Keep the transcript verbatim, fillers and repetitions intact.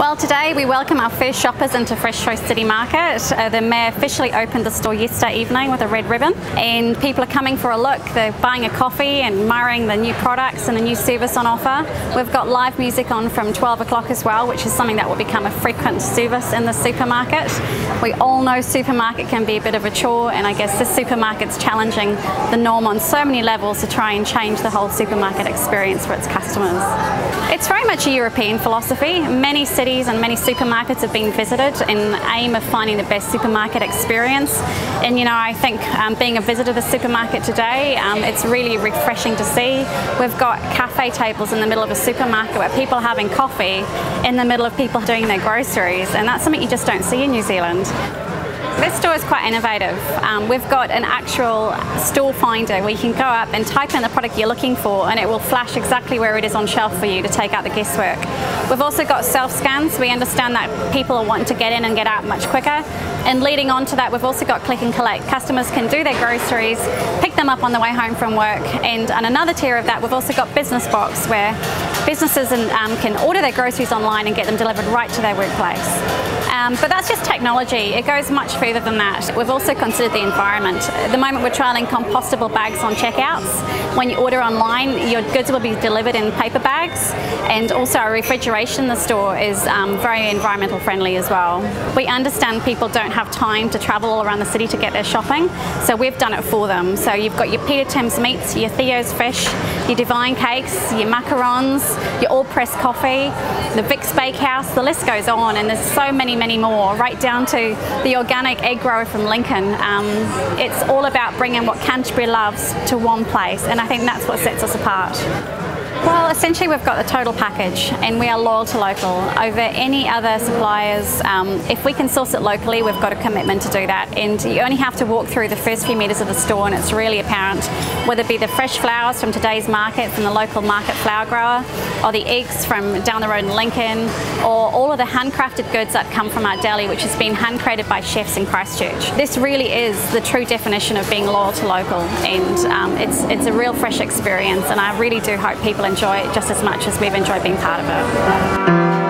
Well, today we welcome our first shoppers into FreshChoice City Market. Uh, the Mayor officially opened the store yesterday evening with a red ribbon, and people are coming for a look. They're buying a coffee and admiring the new products and the new service on offer. We've got live music on from twelve o'clock as well, which is something that will become a frequent service in the supermarket. We all know supermarket can be a bit of a chore, and I guess this supermarket's challenging the norm on so many levels to try and change the whole supermarket experience for its customers. It's very much a European philosophy. Many cities and many supermarkets have been visited in the aim of finding the best supermarket experience. And you know, I think um, being a visitor to the supermarket today, um, it's really refreshing to see. We've got cafe tables in the middle of a supermarket where people are having coffee in the middle of people doing their groceries, and that's something you just don't see in New Zealand. This store is quite innovative. Um, we've got an actual store finder where you can go up and type in the product you're looking for, and it will flash exactly where it is on shelf for you to take out the guesswork. We've also got self-scans. We understand that people are wanting to get in and get out much quicker. And leading on to that, we've also got click and collect. Customers can do their groceries, pick them up on the way home from work, and on another tier of that, we've also got business box, where businesses and, um, can order their groceries online and get them delivered right to their workplace. Um, but that's just technology. It goes much further than that. We've also considered the environment. At the moment, we're trialling compostable bags on checkouts. When you order online, your goods will be delivered in paper bags, and also our refrigeration in the store is um, very environmental friendly as well. We understand people don't have time to travel all around the city to get their shopping, so we've done it for them. So you've got your Peter Tim's meats, your Theo's fish, your Divine cakes, your macarons, your all-pressed coffee, the Vic's Bakehouse, the list goes on, and there's so many, many more, right down to the organic egg grower from Lincoln. Um, it's all about bringing what Canterbury loves to one place, and I think that's what sets us apart. Well, essentially we've got the total package, and we are loyal to local. Over any other suppliers, um, if we can source it locally, we've got a commitment to do that. And you only have to walk through the first few metres of the store and it's really apparent, whether it be the fresh flowers from today's market from the local market flower grower, or the eggs from down the road in Lincoln, or all of the handcrafted goods that come from our deli, which has been hand-created by chefs in Christchurch. This really is the true definition of being loyal to local, and um, it's, it's a real fresh experience, and I really do hope people enjoy it just as much as we've enjoyed being part of it.